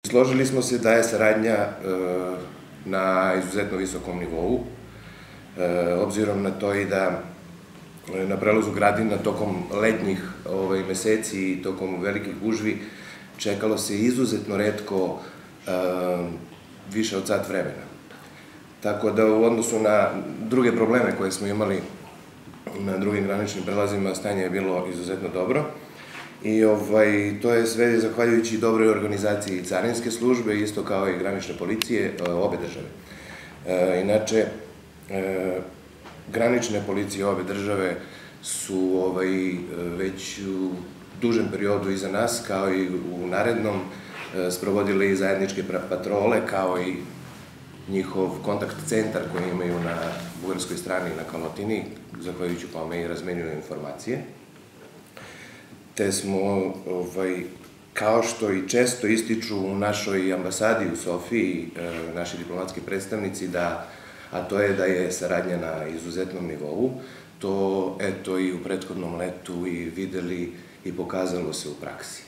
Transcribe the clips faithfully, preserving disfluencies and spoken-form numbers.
Složili smo se da je saradnja na izuzetno visokom nivou, obzirom na to i da na prelazu Gradina tokom letnjih meseci i tokom velikih gužvi čekalo se izuzetno retko više od sat vremena. Tako da u odnosu na druge probleme koje smo imali na drugim graničnim prelazima stanje je bilo izuzetno dobro. I to je sve zahvaljujući dobroj organizaciji carinske službe, isto kao i granične policije obe države. Inače, granične policije obe države su već u dužem periodu iza nas, kao i u narednom, sprovodili zajedničke patrole, kao i njihov kontakt centar koji imaju na bugarskoj strani na Kalotini, zahvaljujući kome i razmenjuju informacije. Te smo, kao što i često ističu u našoj ambasadi u Sofiji, naši diplomatski predstavnici, a to je da je saradnja na izuzetnom nivou, to eto i u prethodnom letu i videli i pokazalo se u praksi.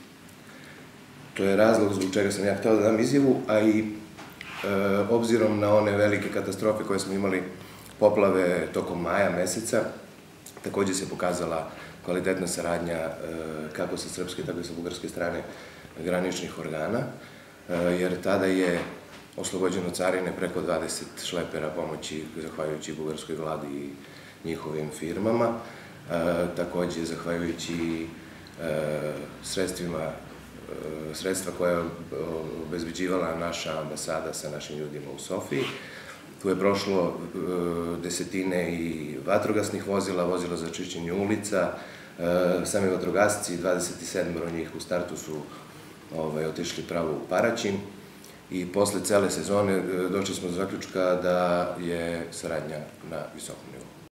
To je razlog zbog čega sam ja hteo da dam izjavu, a i obzirom na one velike katastrofe koje smo imali, poplave tokom maja meseca, takođe se pokazala kvalitetna saradnja kako sa srpske, tako i sa bugarske strane graničnih organa, jer tada je oslobođeno carine preko dvadeset šlepera pomoći, zahvaljujući bugarskoj vladi i njihovim firmama, takođe zahvaljujući sredstvima, sredstva koja je obezbeđivala naša ambasada sa našim ljudima u Sofiji. Tu je prošlo desetine i vatrogasnih vozila, vozila za čišćenje ulica, sami vatrogasci, dvadeset sedam njih u startu su otišli pravo u Paraćin i posle cele sezone došli smo do zaključka da je saradnja na visokom nivou.